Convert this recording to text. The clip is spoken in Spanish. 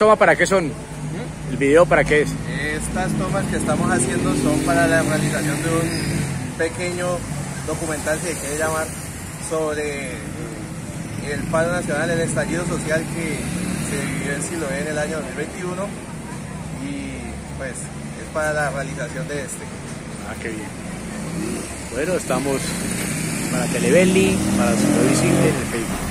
¿Toma para qué son? ¿El video para qué es? Estas tomas que estamos haciendo son para la realización de un pequeño documental, si se quiere llamar, sobre el paro nacional, el estallido social que se vivió en Siloé en el año 2021 y pues es para la realización de este. Ah, qué bien. Bueno, estamos para Telebelli, para Ciudad Visible en el Facebook.